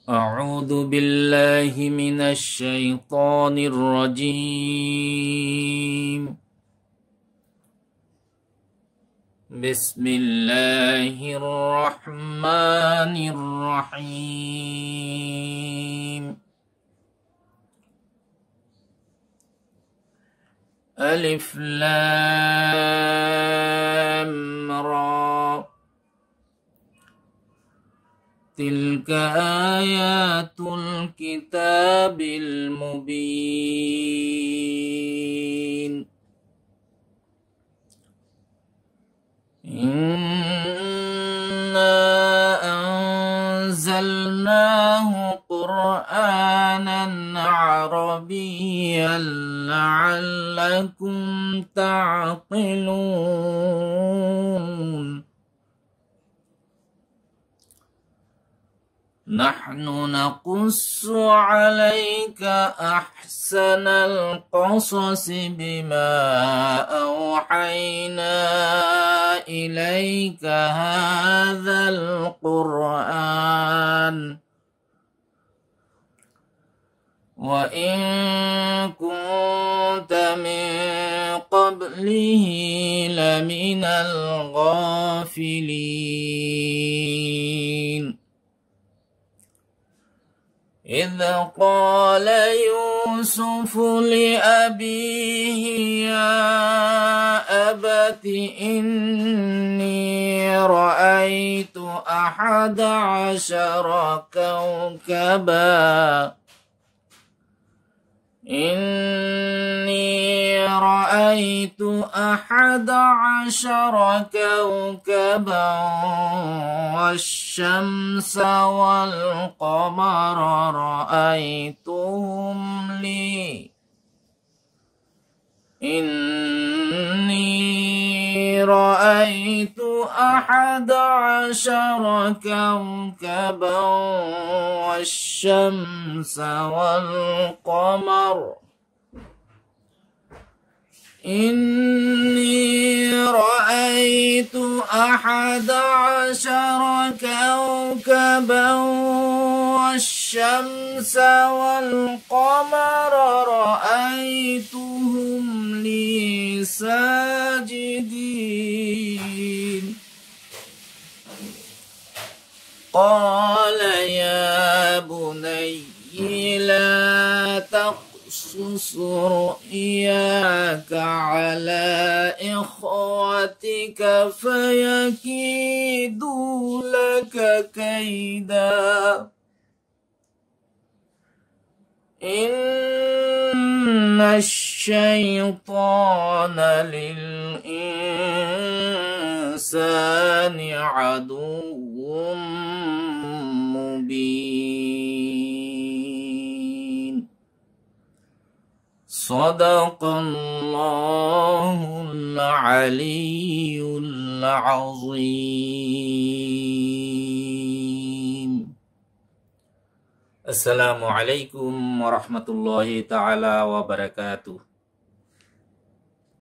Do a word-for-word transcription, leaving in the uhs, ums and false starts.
أعوذ بالله من الشيطان الرجيم. بسم الله الرحمن الرحيم. ألف لام را، تلك آيات الكتاب المبين. إنا أنزلناه قرآنا عربيا لعلكم تعقلون. نحن نقص عليك أحسن القصص بما أوحينا إليك هذا القرآن وإن كنت من قبله لمن الغافلين. إذ قال يوسف لأبيه يا أبت إني رأيت أحد عشر كوكبا إني رأيت أحد عشر كوكبا والشمس والقمر رأيتهم لي إني رأيت أحد عشر كوكبا والشمس والقمر إني رأيت أحد عشر كوكبا والشمس والقمر رأيتهم لي ساجدين. قال يا بني لا تقصص رؤياك على إخوتك فيكيدوا لك كيدا إن الشيطان للإنسان عدو مبين. صدق الله العلي العظيم. Assalamualaikum warahmatullahi ta'ala wabarakatuh.